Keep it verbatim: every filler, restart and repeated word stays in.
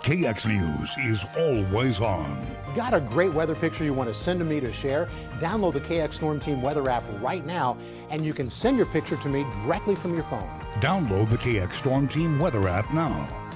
K X News is always on. Got a great weather picture you want to send to me to share? Download the K X Storm Team weather app right now, and you can send your picture to me directly from your phone. Download the K X Storm Team weather app now.